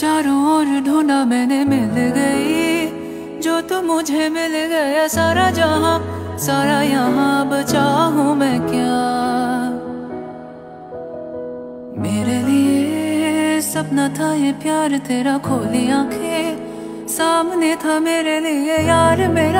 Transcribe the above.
चारों ओर ढूंढा मैंने, मिल गई जो तू मुझे मिल गया। सारा जहां सारा यहाँ बचा हूँ मैं क्या। मेरे लिए सपना था ये प्यार तेरा, खोली आंखें सामने था मेरे लिए यार मेरा।